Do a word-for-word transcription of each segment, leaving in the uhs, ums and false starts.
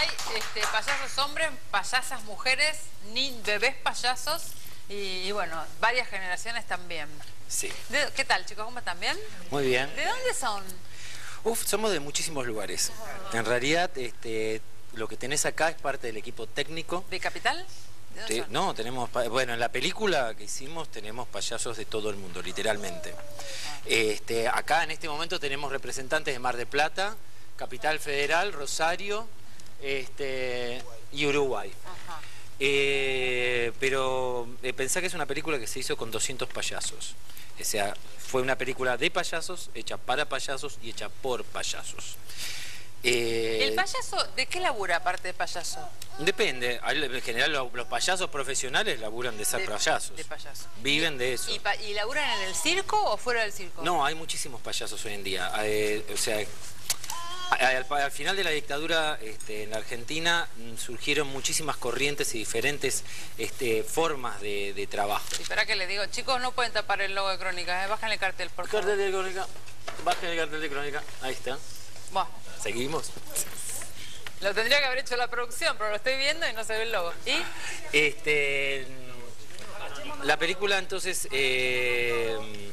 hay este, payasos hombres, payasas mujeres, ni bebés payasos y, y bueno, varias generaciones también. Sí. De, ¿Qué tal, chicos? ¿Cómo están? ¿Bien? Muy bien. ¿De dónde son? Uf, somos de muchísimos lugares. En realidad, este, lo que tenés acá es parte del equipo técnico. ¿De Capital? ¿De dónde Te, son? no, tenemos, bueno, en la película que hicimos tenemos payasos de todo el mundo, literalmente. Este, acá en este momento tenemos representantes de Mar del Plata, Capital Federal, Rosario, este, y Uruguay. Ajá. Eh, pero eh, pensá que es una película que se hizo con doscientos payasos. O sea, fue una película de payasos, hecha para payasos y hecha por payasos. Eh, ¿El payaso de qué labura aparte de payaso? Depende. En general los, los payasos profesionales laburan de ser De, payasos. de payaso. Viven ¿Y, de eso. Y, pa, ¿Y laburan en el circo o fuera del circo? No, hay muchísimos payasos hoy en día. Eh, o sea, al, al final de la dictadura este, en la Argentina surgieron muchísimas corrientes y diferentes este, formas de, de trabajo. Sí, espera que le digo, chicos, no pueden tapar el logo de Crónica, ¿eh? Bajan el cartel, por favor. Cartel de Crónica. Bajen el cartel de Crónica. Ahí está. Bueno, Seguimos. lo tendría que haber hecho la producción, pero lo estoy viendo y no se ve el logo. ¿Y? Este, la película entonces... Eh,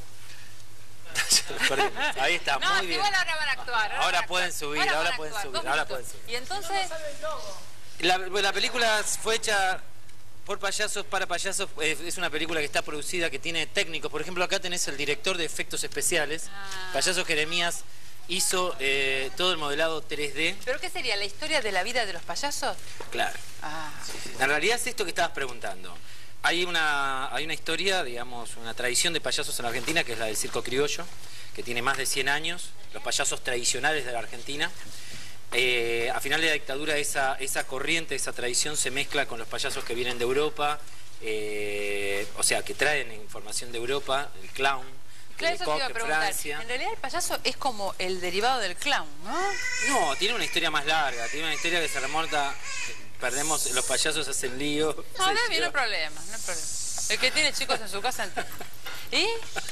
ahí está, No, muy bien. igual ahora van a actuar. Ahora, Ahora van a pueden actuar. subir, Ahora ahora van a pueden actuar, subir, dos ahora minutos. pueden subir. Y entonces, La, la película fue hecha por payasos, para payasos. Eh, es una película que está producida, que tiene técnicos. Por ejemplo, acá tenés el director de efectos especiales. Ah. Payaso Jeremías hizo eh, todo el modelado tres D. ¿pero qué sería? ¿La historia de la vida de los payasos? Claro. Ah, En realidad es esto que estabas preguntando. Hay una, hay una historia, digamos, una tradición de payasos en la Argentina, que es la del circo criollo, que tiene más de cien años, los payasos tradicionales de la Argentina. Eh, a final de la dictadura esa, esa corriente, esa tradición se mezcla con los payasos que vienen de Europa, eh, o sea, que traen información de Europa, el clown, claro, el eso te iba a coq, preguntar. Francia. En realidad el payaso es como el derivado del clown, ¿no? No, tiene una historia más larga, tiene una historia que se remonta, perdemos, los payasos hacen lío. No, se no, no hay lleva- problema, no hay problema. El que tiene chicos en su casa... ¿Y?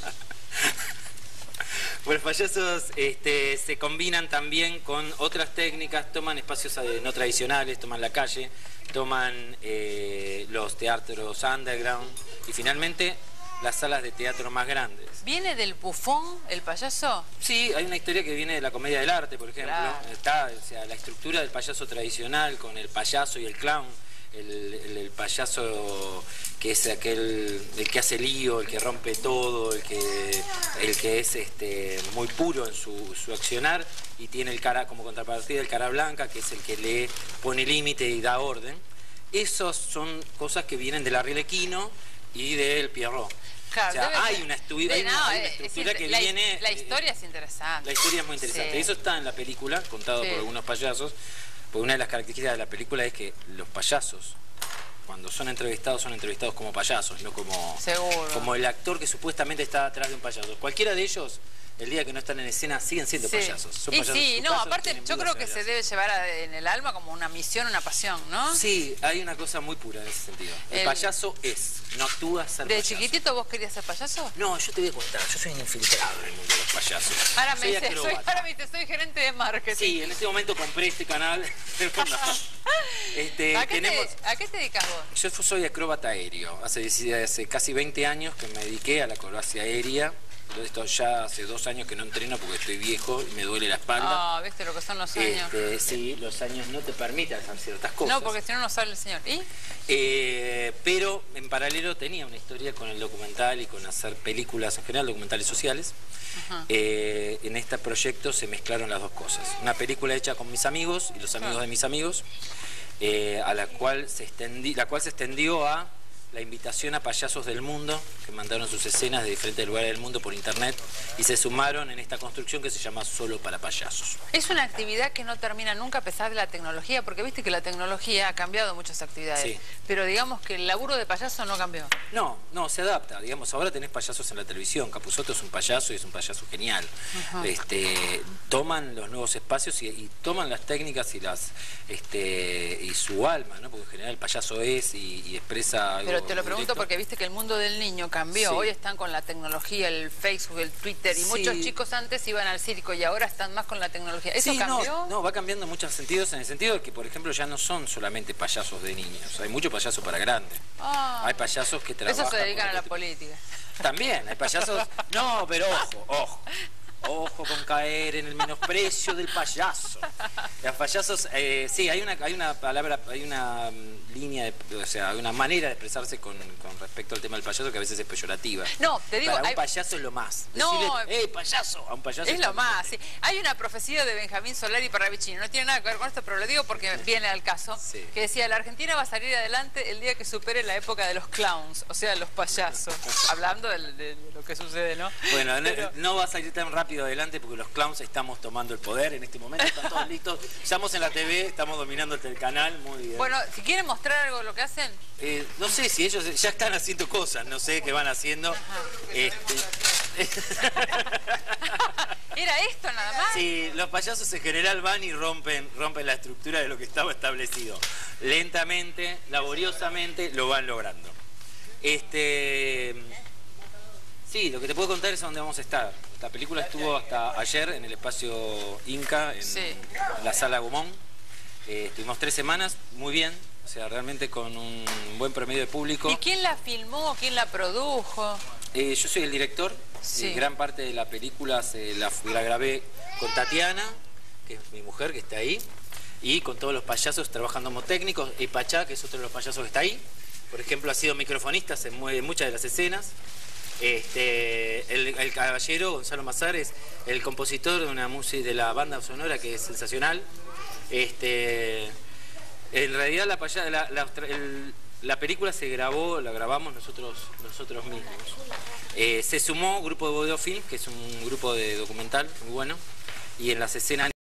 Bueno, los payasos este, se combinan también con otras técnicas, toman espacios eh, no tradicionales, toman la calle, toman eh, los teatros underground y finalmente las salas de teatro más grandes. ¿Viene del bufón el payaso? Sí, hay una historia que viene de la comedia del arte, por ejemplo. Claro. Está, o sea, la estructura del payaso tradicional con el payaso y el clown. El, el, el payaso que es aquel, el que hace lío, el que rompe todo, el que, el que es este, muy puro en su, su accionar y tiene el cara como contrapartida el cara blanca, que es el que le pone límite y da orden. Esas son cosas que vienen del Arlequino y del Pierrot. Claro, o sea, debe hay ser- una, estu- de- hay una, no, hay una es- estructura es que la, viene... La historia es interesante. La historia es muy interesante. Sí. Eso está en la película, contado Sí. por algunos payasos, porque una de las características de la película es que los payasos, cuando son entrevistados, son entrevistados como payasos, no como, Seguro. como el actor que supuestamente está atrás de un payaso. Cualquiera de ellos, el día que no están en escena, siguen siendo Sí. payasos. Son Y payasos sí, en su no, casa, aparte tienen yo vidas creo que en se el- debe llevar a- en el alma como una misión, una pasión, ¿no? Sí, hay una cosa muy pura en ese sentido. El, El- payaso es, no actúa a ser ¿De payaso. chiquitito vos querías ser payaso? No, yo te voy a contar, yo soy un infiltrado en el mundo de los payasos. Ahora me Soy dice, soy, acróbata. ahora me dice, soy gerente de marketing. Sí, en este momento compré este canal. este, ¿A, qué tenemos... te, ¿A qué te dedicas vos? Yo soy acróbata aéreo. Hace, hace casi veinte años que me dediqué a la acrobacia aérea. Esto ya hace dos años que no entreno porque estoy viejo y me duele la espalda. Ah, ¿viste lo que son los años? Este, sí, los años no te permiten hacer ciertas cosas. No, porque si no, no sale el señor. ¿Y? Eh, pero en paralelo tenía una historia con el documental y con hacer películas en general, documentales sociales. Ajá. Eh, en este proyecto se mezclaron las dos cosas. Una película hecha con mis amigos y los amigos Ah. de mis amigos, eh, a la cual se extendi- la cual se extendió a la invitación a payasos del mundo que mandaron sus escenas de diferentes lugares del mundo por internet y se sumaron en esta construcción que se llama Solo para Payasos. Es una actividad que no termina nunca a pesar de la tecnología, porque viste que la tecnología ha cambiado muchas actividades. Sí. Pero digamos que el laburo de payaso no cambió. No, no, se adapta. Digamos, ahora tenés payasos en la televisión. Capusotto es un payaso y es un payaso genial. Ajá. Este, toman los nuevos espacios y, y toman las técnicas y las este y su alma, ¿no? Porque en general el payaso es y, y expresa algo Pero Pero te lo pregunto directo. porque viste que el mundo del niño cambió. Sí. Hoy están con la tecnología, el Facebook, el Twitter, y Sí. muchos chicos antes iban al circo y ahora están más con la tecnología. ¿Eso Sí, cambió? no, no, va cambiando en muchos sentidos, en el sentido de que, por ejemplo, ya no son solamente payasos de niños, hay muchos payasos para grandes. Ah. Hay payasos que trabajan... Eso se dedican con a la otro tipo- política. También, hay payasos... No, pero ojo, ojo. Ojo con caer en el menosprecio del payaso. Los payasos, eh, sí, hay una, hay una palabra, hay una um, línea, de, o sea, hay una manera de expresarse con, con respecto al tema del payaso que a veces es peyorativa. No, te digo... Para un hay- payaso es lo más. No, Decirle, ¡eh, payaso! A un payaso Es lo está más, bien. sí. Hay una profecía de Benjamín Solari Parravicini, no tiene nada que ver con esto, pero lo digo porque viene al caso, Sí. que decía, la Argentina va a salir adelante el día que supere la época de los clowns, o sea, los payasos. Hablando de, de- de lo que sucede, ¿no? Bueno, no, Pero- no va a salir tan rápido adelante porque los clowns estamos tomando el poder en este momento, están todos listos. Estamos en la T V, estamos dominando el canal, muy bien. Bueno, si quieren mostrar algo de lo que hacen, Eh, no sé si ellos ya están haciendo cosas, no sé qué van haciendo. Este... ¿era esto nada más? Sí, los payasos en general van y rompen, rompen la estructura de lo que estaba establecido. Lentamente, laboriosamente, lo van logrando. Este... Sí, lo que te puedo contar es a dónde vamos a estar. La película estuvo hasta ayer en el espacio Inca, en Sí. la sala Gomón. Eh, estuvimos tres semanas, muy bien, o sea, realmente con un buen promedio de público. ¿Y quién la filmó? ¿Quién la produjo? Eh, yo soy el director, Sí. y gran parte de la película se la, la grabé con Tatiana, que es mi mujer, que está ahí, y con todos los payasos trabajando como técnicos, y Pachá, que es otro de los payasos que está ahí. Por ejemplo, ha sido microfonista en mu- en muchas de las escenas. Este, el, el caballero, Gonzalo Mazar, es el compositor de una música de la banda sonora que es sensacional. Este, en realidad la, paya- la, la- el- la película se grabó, la grabamos nosotros, nosotros mismos. Eh, se sumó Grupo de Bodeo Film, que es un grupo de documental muy bueno, y en las escenas